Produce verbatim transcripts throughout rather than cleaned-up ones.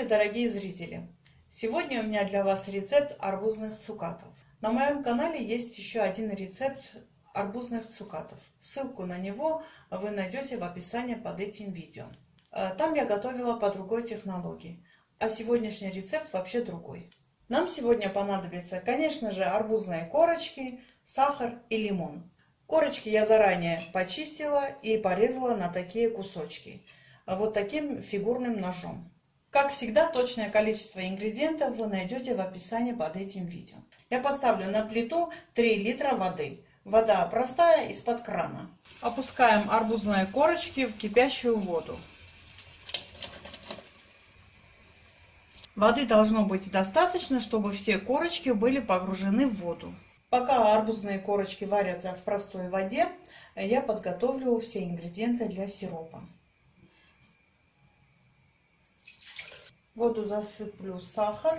Здравствуйте, дорогие зрители! Сегодня у меня для вас рецепт арбузных цукатов. На моем канале есть еще один рецепт арбузных цукатов. Ссылку на него вы найдете в описании под этим видео. Там я готовила по другой технологии, а сегодняшний рецепт вообще другой. Нам сегодня понадобится, конечно же, арбузные корочки, сахар и лимон. Корочки я заранее почистила и порезала на такие кусочки, вот таким фигурным ножом. Как всегда, точное количество ингредиентов вы найдете в описании под этим видео. Я поставлю на плиту три литра воды. Вода простая, из-под крана. Опускаем арбузные корочки в кипящую воду. Воды должно быть достаточно, чтобы все корочки были погружены в воду. Пока арбузные корочки варятся в простой воде, я подготовлю все ингредиенты для сиропа. В воду засыплю сахар.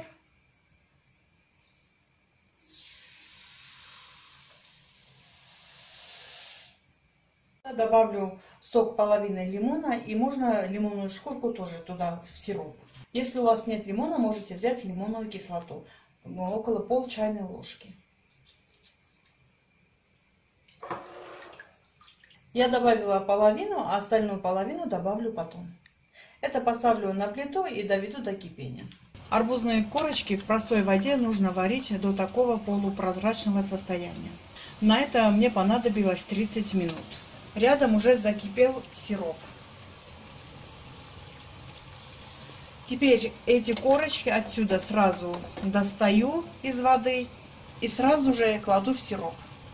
Добавлю сок половины лимона, и можно лимонную шкурку тоже туда в сироп. Если у вас нет лимона, можете взять лимонную кислоту, около пол чайной ложки. Я добавила половину, а остальную половину добавлю потом. Это поставлю на плиту и доведу до кипения. Арбузные корочки в простой воде нужно варить до такого полупрозрачного состояния. На это мне понадобилось тридцать минут. Рядом уже закипел сироп. Теперь эти корочки отсюда сразу достаю из воды и сразу же кладу в сироп.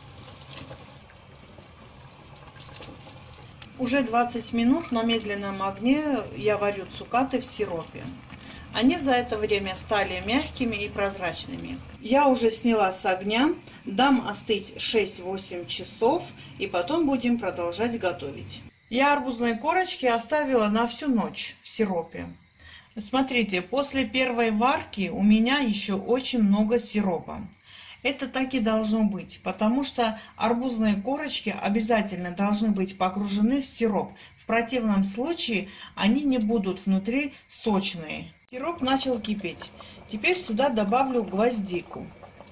Уже двадцать минут на медленном огне я варю цукаты в сиропе. Они за это время стали мягкими и прозрачными. Я уже сняла с огня, дам остыть шесть-восемь часов и потом будем продолжать готовить. Я арбузные корочки оставила на всю ночь в сиропе. Смотрите, после первой варки у меня еще очень много сиропа. Это так и должно быть, потому что арбузные корочки обязательно должны быть погружены в сироп. В противном случае они не будут внутри сочные. Сироп начал кипеть. Теперь сюда добавлю гвоздику.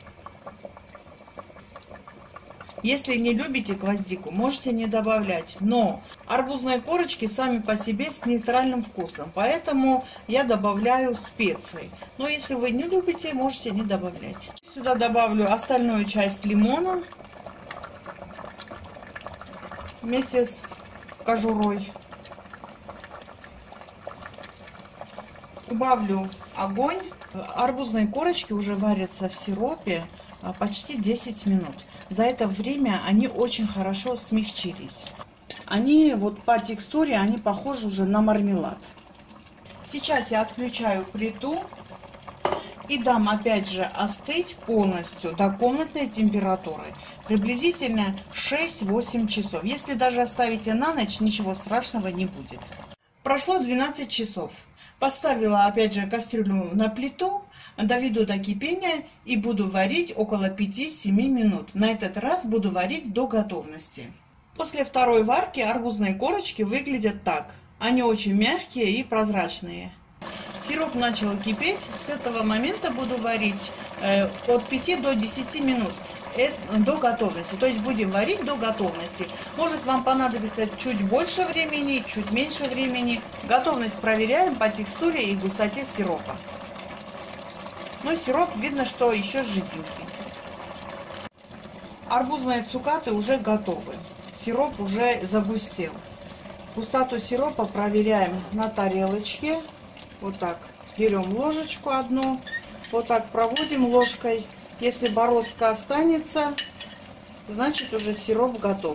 Если не любите гвоздику, можете не добавлять. Но арбузные корочки сами по себе с нейтральным вкусом, поэтому я добавляю специи. Но если вы не любите, можете не добавлять. Сюда добавлю остальную часть лимона вместе с кожурой. Убавлю огонь. Арбузные корочки уже варятся в сиропе почти десять минут. За это время они очень хорошо смягчились. Они вот по текстуре, они похожи уже на мармелад. Сейчас я отключаю плиту и дам опять же остыть полностью до комнатной температуры. Приблизительно шесть-восемь часов. Если даже оставите на ночь, ничего страшного не будет. Прошло двенадцать часов. Поставила опять же кастрюлю на плиту, доведу до кипения и буду варить около пяти-семи минут. На этот раз буду варить до готовности. После второй варки арбузные корочки выглядят так. Они очень мягкие и прозрачные. Сироп начал кипеть. С этого момента буду варить э, от пяти до десяти минут э, до готовности. То есть будем варить до готовности. Может вам понадобится чуть больше времени, чуть меньше времени. Готовность проверяем по текстуре и густоте сиропа. Но сироп видно, что еще жиденький. Арбузные цукаты уже готовы. Сироп уже загустел. Густоту сиропа проверяем на тарелочке. Вот так. Берем ложечку одну. Вот так проводим ложкой. Если бороздка останется, значит уже сироп готов.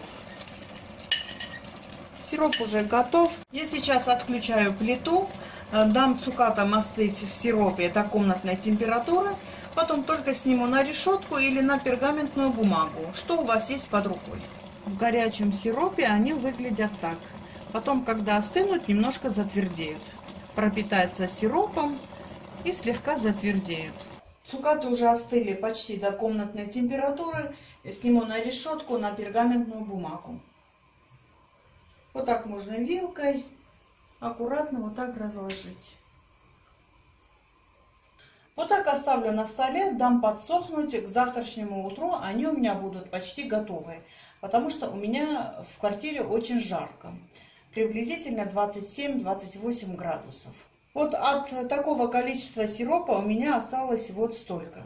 Сироп уже готов. Я сейчас отключаю плиту. Дам цукатам остыть в сиропе до комнатной температуры. Потом только сниму на решетку или на пергаментную бумагу, что у вас есть под рукой. В горячем сиропе они выглядят так. Потом, когда остынут, немножко затвердеют. Пропитаются сиропом и слегка затвердеют. Цукаты уже остыли почти до комнатной температуры. Сниму на решетку, на пергаментную бумагу. Вот так можно вилкой аккуратно вот так разложить. Вот так оставлю на столе, дам подсохнуть. К завтрашнему утру они у меня будут почти готовые, потому что у меня в квартире очень жарко. Приблизительно двадцать семь — двадцать восемь градусов. Вот от такого количества сиропа у меня осталось вот столько.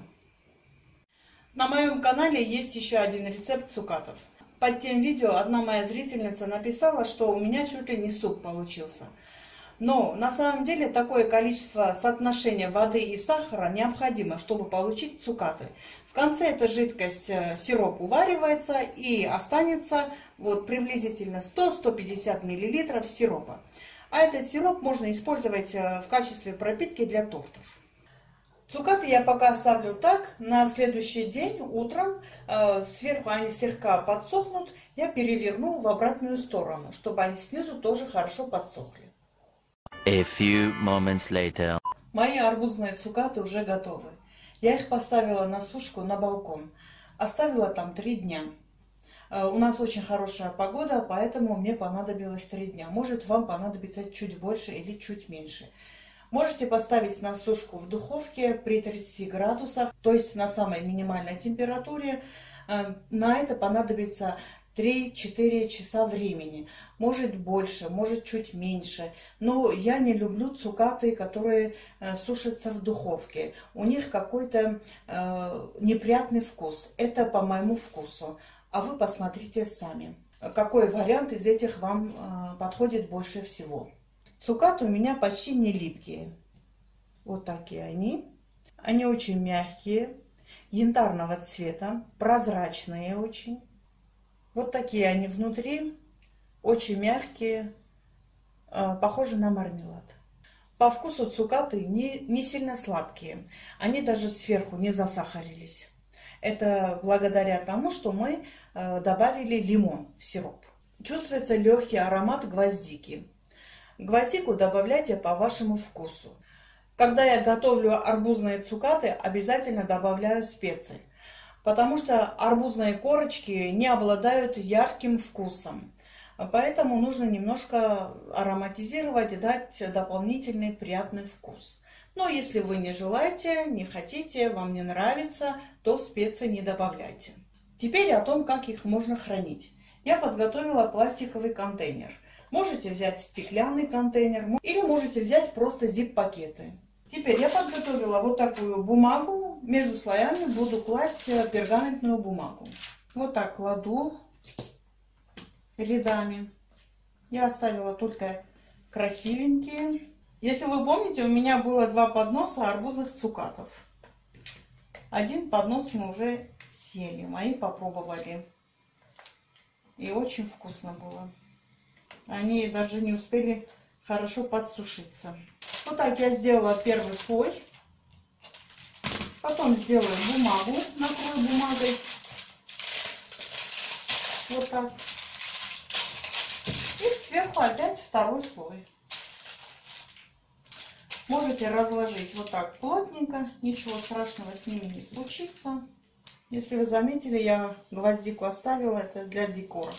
На моем канале есть еще один рецепт цукатов. Под тем видео одна моя зрительница написала, что у меня чуть ли не суп получился. Но на самом деле такое количество соотношения воды и сахара необходимо, чтобы получить цукаты. В конце эта жидкость, сироп уваривается и останется вот приблизительно сто — сто пятьдесят миллилитров сиропа. А этот сироп можно использовать в качестве пропитки для тортов. Цукаты я пока оставлю так. На следующий день утром э, сверху они слегка подсохнут. Я переверну в обратную сторону, чтобы они снизу тоже хорошо подсохли. A few moments later. Мои арбузные цукаты уже готовы. Я их поставила на сушку на балкон. Оставила там три дня. Э, у нас очень хорошая погода, поэтому мне понадобилось три дня. Может, вам понадобится чуть больше или чуть меньше. Можете поставить на сушку в духовке при тридцати градусах, то есть на самой минимальной температуре. На это понадобится три-четыре часа времени. Может больше, может чуть меньше. Но я не люблю цукаты, которые сушатся в духовке. У них какой-то э, неприятный вкус. Это по моему вкусу. А вы посмотрите сами, какой вариант из этих вам э, подходит больше всего. Цукаты у меня почти не липкие. Вот такие они. Они очень мягкие, янтарного цвета, прозрачные очень. Вот такие они внутри, очень мягкие, похожи на мармелад. По вкусу цукаты не, не сильно сладкие. Они даже сверху не засахарились. Это благодаря тому, что мы добавили лимон в сироп. Чувствуется легкий аромат гвоздики. Гвоздику добавляйте по вашему вкусу. Когда я готовлю арбузные цукаты, обязательно добавляю специи, потому что арбузные корочки не обладают ярким вкусом. Поэтому нужно немножко ароматизировать и дать дополнительный приятный вкус. Но если вы не желаете, не хотите, вам не нравится, то специи не добавляйте. Теперь о том, как их можно хранить. Я подготовила пластиковый контейнер. Можете взять стеклянный контейнер или можете взять просто зип-пакеты. Теперь я подготовила вот такую бумагу. Между слоями буду класть пергаментную бумагу. Вот так кладу рядами. Я оставила только красивенькие. Если вы помните, у меня было два подноса арбузных цукатов. Один поднос мы уже съели, мои попробовали. И очень вкусно было. Они даже не успели хорошо подсушиться. Вот так я сделала первый слой. Потом сделаю бумагу, накрою бумагой. Вот так. И сверху опять второй слой. Можете разложить вот так плотненько. Ничего страшного с ними не случится. Если вы заметили, я гвоздику оставила. Это для декора.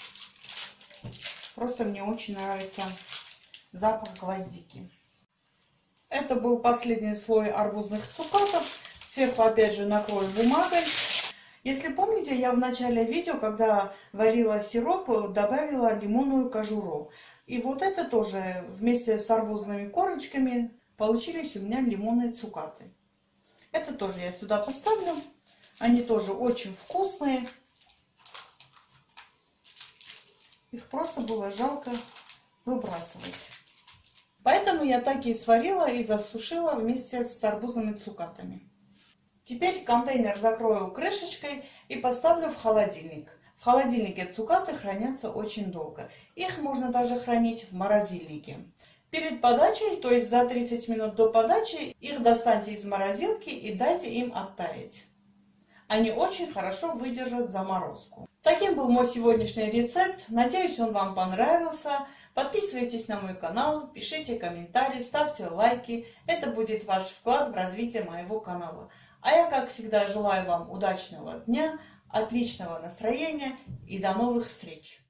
Просто мне очень нравится запах гвоздики. Это был последний слой арбузных цукатов. Сверху опять же накрою бумагой. Если помните, я в начале видео, когда варила сироп, добавила лимонную кожуру. И вот это тоже вместе с арбузными корочками получились у меня лимонные цукаты. Это тоже я сюда поставлю. Они тоже очень вкусные. Их просто было жалко выбрасывать. Поэтому я так и сварила и засушила вместе с арбузными цукатами. Теперь контейнер закрою крышечкой и поставлю в холодильник. В холодильнике цукаты хранятся очень долго. Их можно даже хранить в морозильнике. Перед подачей, то есть за тридцать минут до подачи, их достаньте из морозилки и дайте им оттаять. Они очень хорошо выдержат заморозку. Таким был мой сегодняшний рецепт. Надеюсь, он вам понравился. Подписывайтесь на мой канал, пишите комментарии, ставьте лайки. Это будет ваш вклад в развитие моего канала. А я, как всегда, желаю вам удачного дня, отличного настроения и до новых встреч!